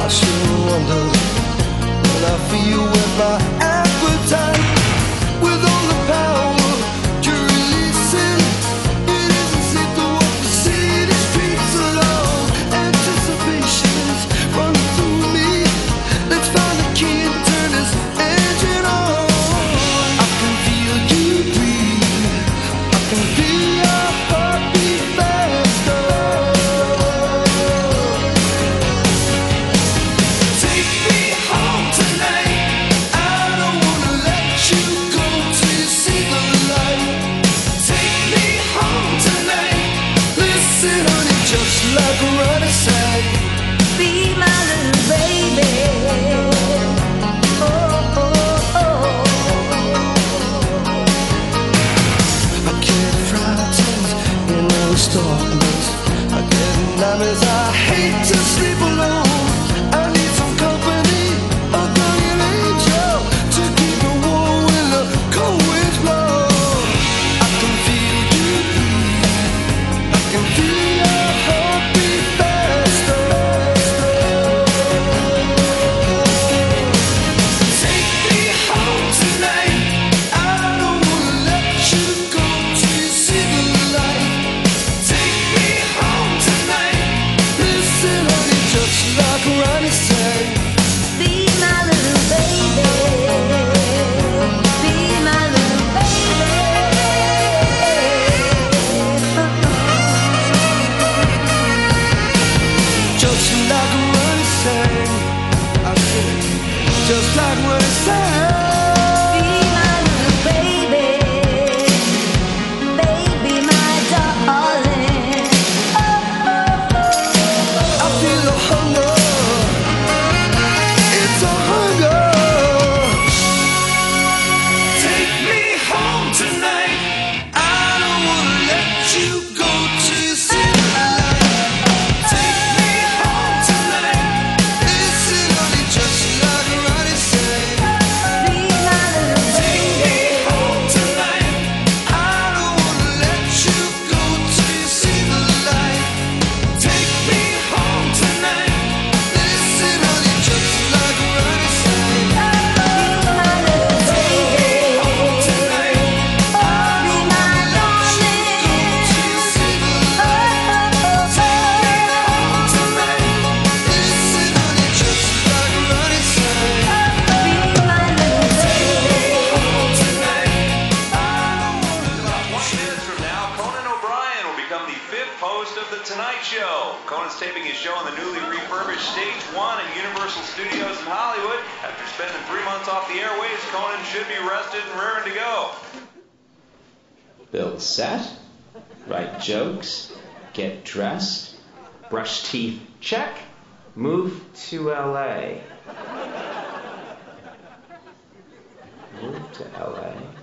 I still wonder when I feel with my appetite, with all the power you're releasing. It isn't safe to walk the city streets alone. Anticipation's running through me. Let's find the key and turn this engine on. I can feel you breathe. I can feel your heartbeat faster. Take me home tonight. I don't wanna let you go till you see the light. Take me home tonight. Listen, honey, just like Ronnie said, Be my little baby. Oh, oh, oh. I get frightened in this darkness. I get nightmares. I hate to sleep alone. I need some company, a guardian angel, to keep me warm when the cold winds blow. I can feel you breathe. I can feel your heartbeat faster. Take me home tonight. I don't wanna let you go till you see the light. Take me home tonight. Listen, honey, just like Ronnie said, Be my little baby. Be my little baby. just like Ronnie said. I said, just like Ronnie said. Be my little baby. Baby, my darling. I feel the hunger. It's a hunger. Take me home tonight. I don't wanna let you go till you see the light. Take me home tonight. Listen, honey, just like Ronnie said. Be my little Take me baby. home tonight. I don't wanna let you go till you see the light. Take me home tonight. Listen, honey, just like Ronnie said. Be my little baby. Home tonight. I don't wanna let you go till you see the light. Take me home tonight. Listen, honey, just like Ronnie said. Be my little baby. Home tonight. About 20 minutes from now, Conan O'Brien will become the 5th host of The Tonight Show. Conan's taping his show in the newly refurbished Stage 1 at Universal Studios in Hollywood. After spending 3 months off the airwaves, Conan should be rested and raring to go. Build set, write jokes, get dressed, brush teeth, check, move to LA. Move to LA.